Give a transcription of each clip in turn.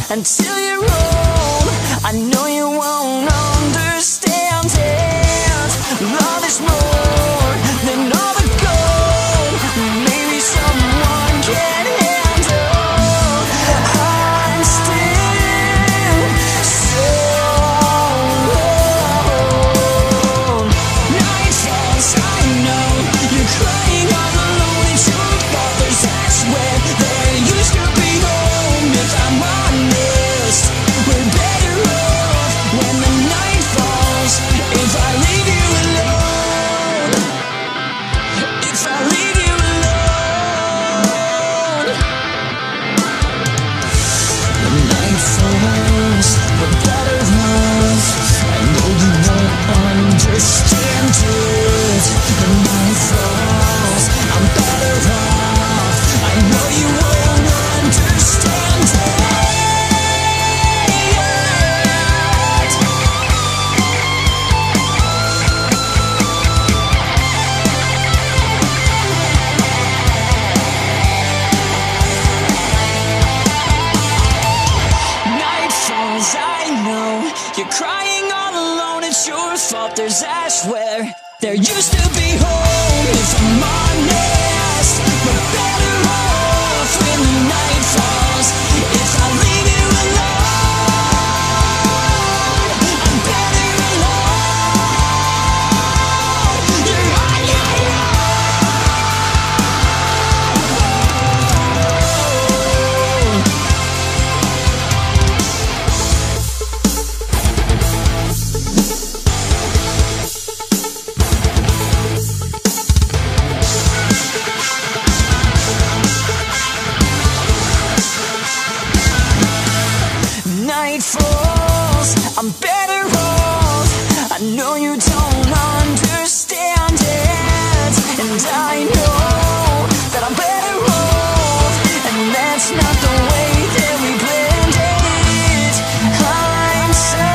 until you're old. I know you won't understand it. Love is more than all the gold. Maybe someone can handle. I'm still so alone. Night falls, I know you're crying all alone. It's your fault, there's that's where there used to be home. If I'm honest, we're better off when the night falls. If I leave you alone, if I leave you alone. The night falls, we're better off. I know you won't understand it. The night falls, I'm better off. I know you won't understand it. Night falls, I know you're crying all alone. It's your fault, there's ash where there used to be home. If I'm honest, we're better off when the night falls. If I leave you alone, I'm better alone. You're on your own. Night falls, I'm better off. I know you don't understand it, and I know that I'm better off, and that's not the way that we planned it. I'm so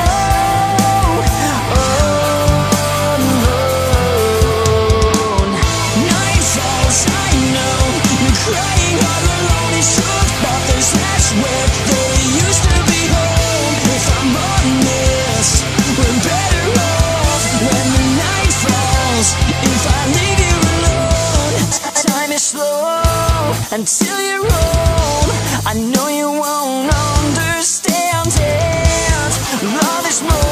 alone. Night falls, I know you're crying all alone. It's your fault, there's that's where there used to be home. If I'm honest, we're better off when the night falls. If I leave you alone, time is slow until you're old. I know you won't understand it. Love is more